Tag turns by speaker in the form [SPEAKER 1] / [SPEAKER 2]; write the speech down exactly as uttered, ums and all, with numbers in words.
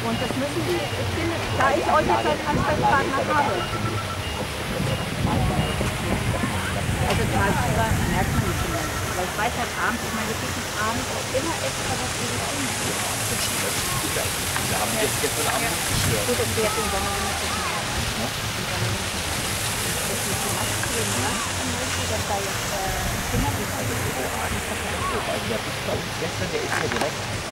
[SPEAKER 1] Und das müssen Sie, ich finde, da ich euch jetzt als Ansprechpartner habe. Also tagsüber merkt man nicht mehr. Aber ich weiß halt abends, ich meine, wir kriegen abends auch immer extra was für die Kinder.
[SPEAKER 2] Wir haben jetzt gestern Abend nicht gestört.
[SPEAKER 1] Gut, dass wir jetzt im Sommer nicht mehr machen. Das ist die Maske, die Maske zum Beispiel, dass da jetzt äh, Kinder, die
[SPEAKER 2] Wobei der Bus bei uns gestern, der ist ja direkt